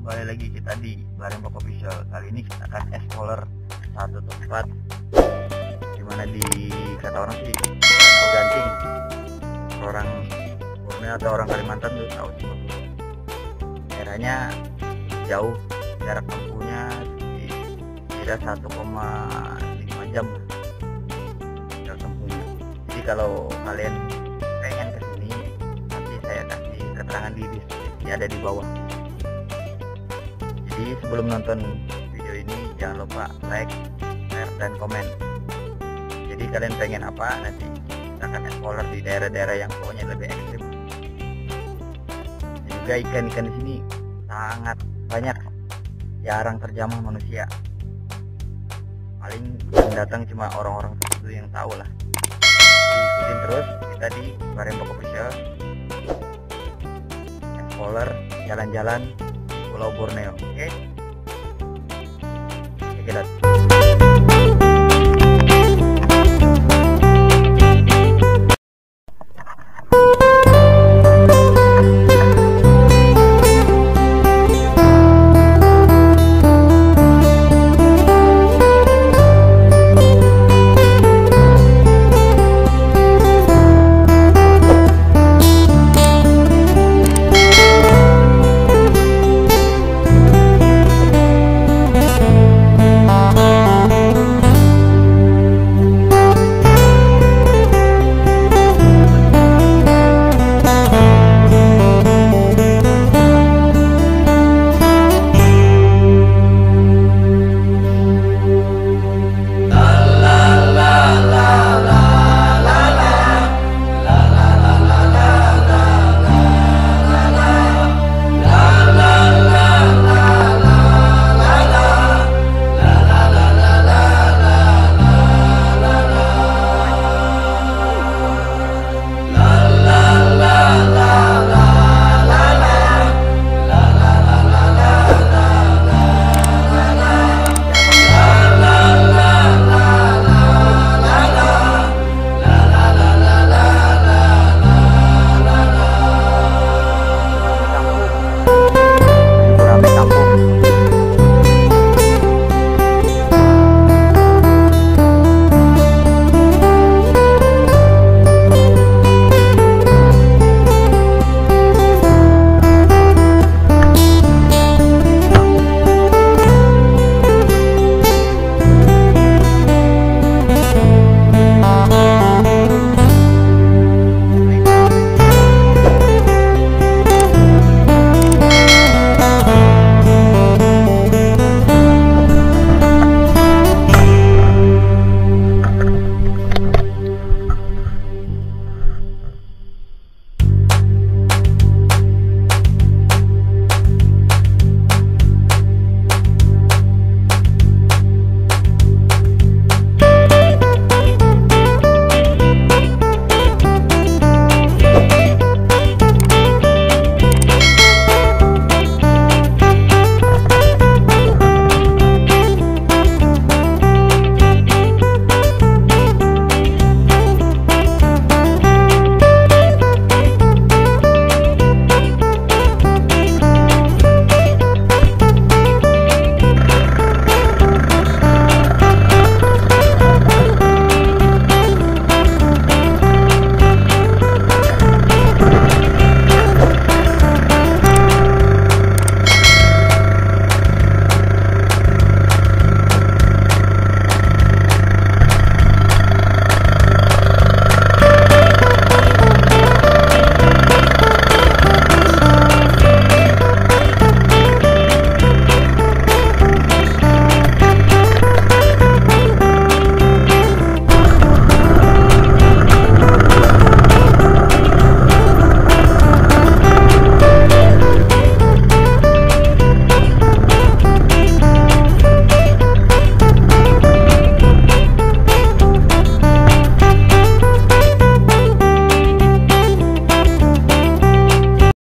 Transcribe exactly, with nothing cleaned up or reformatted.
kembali lagi kita di Barembok Official. Kali ini kita akan explore satu tempat dimana di kata orang sih Danau Ganting. Orang Borneo atau orang Kalimantan tuh tahu sih. Daerahnya jauh, jarak tempuhnya kira satu koma lima jam jarak tempuhnya. Jadi kalau kalian pengen kesini, nanti saya kasih keterangan di deskripsi ada di bawah. Jadi sebelum nonton video ini jangan lupa like, share, dan komen. Jadi kalian pengen apa, nanti kita akan explore di daerah-daerah yang pokoknya lebih ekstrim. Dan juga ikan-ikan di sini sangat banyak, jarang terjamah manusia. Paling yang datang cuma orang-orang tertentu yang tahu lah. Jadi ikutin terus kita di Barembok Official, explore jalan-jalan Pulau Borneo. Oke, okay? Check it out.